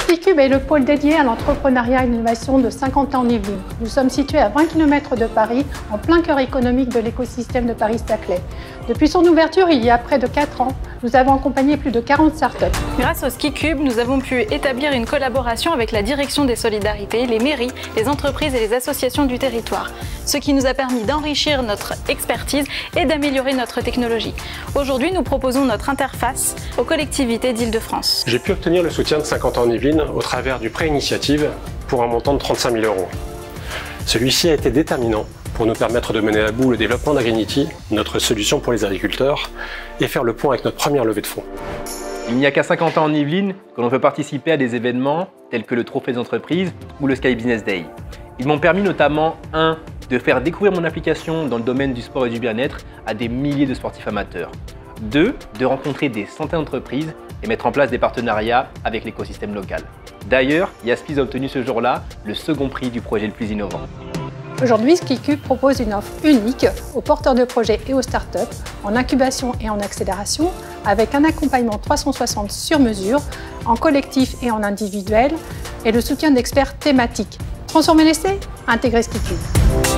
SkiCube est le pôle dédié à l'entrepreneuriat et l'innovation de Saint-Quentin-en-Yvelines. Nous sommes situés à 20 km de Paris, en plein cœur économique de l'écosystème de Paris-Saclay. Depuis son ouverture, il y a près de 4 ans, nous avons accompagné plus de 40 startups. Grâce au SkiCube, nous avons pu établir une collaboration avec la Direction des Solidarités, les mairies, les entreprises et les associations du territoire, ce qui nous a permis d'enrichir notre expertise et d'améliorer notre technologie. Aujourd'hui, nous proposons notre interface aux collectivités d'Île-de-France. J'ai pu obtenir le soutien de Saint-Quentin-en-Yvelines au travers du prêt initiative pour un montant de 35 000 €. Celui-ci a été déterminant pour nous permettre de mener à bout le développement d'Agrinity, notre solution pour les agriculteurs, et faire le point avec notre première levée de fonds. Il n'y a qu'à Saint-Quentin-en-Yvelines que l'on peut participer à des événements tels que le Trophée des entreprises ou le Sky Business Day. Ils m'ont permis notamment, 1. de faire découvrir mon application dans le domaine du sport et du bien-être à des milliers de sportifs amateurs. 2. de rencontrer des centaines d'entreprises et mettre en place des partenariats avec l'écosystème local. D'ailleurs, Yaspiz a obtenu ce jour-là le second prix du projet le plus innovant. Aujourd'hui, SkiCube propose une offre unique aux porteurs de projets et aux startups en incubation et en accélération avec un accompagnement 360 sur mesure, en collectif et en individuel et le soutien d'experts thématiques. Transformer l'essai? Intégrez SkiCube.